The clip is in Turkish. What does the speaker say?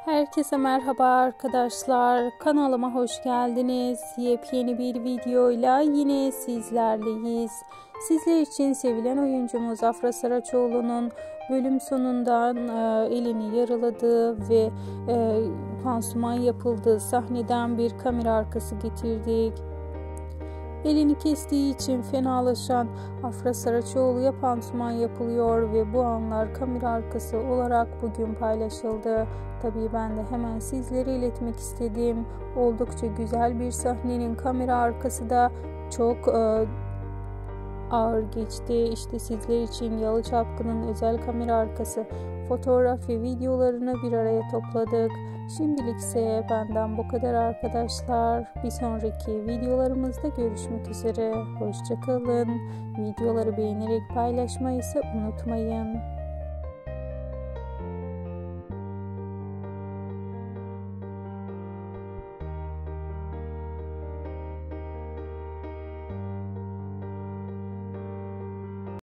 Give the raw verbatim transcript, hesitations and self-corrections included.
Herkese merhaba arkadaşlar. Kanalıma hoş geldiniz. Yepyeni bir videoyla yine sizlerleyiz. Sizler için sevilen oyuncumuz Afra Saraçoğlu'nun bölüm sonundan e, elini yaraladığı ve e, pansuman yapıldığı sahneden bir kamera arkası getirdik. Elini kestiği için fenalaşan Afra Saraçoğlu'ya pansuman yapılıyor ve bu anlar kamera arkası olarak bugün paylaşıldı. Tabii ben de hemen sizlere iletmek istedim. Oldukça güzel bir sahnenin kamera arkası da çok e, ağır geçti. İşte sizler için Yalı Çapkın'ın özel kamera arkası fotoğraf ve videolarını bir araya topladık. Şimdilik ise benden bu kadar arkadaşlar. Bir sonraki videolarımızda görüşmek üzere. Hoşça kalın. Videoları beğenerek paylaşmayı ise unutmayın.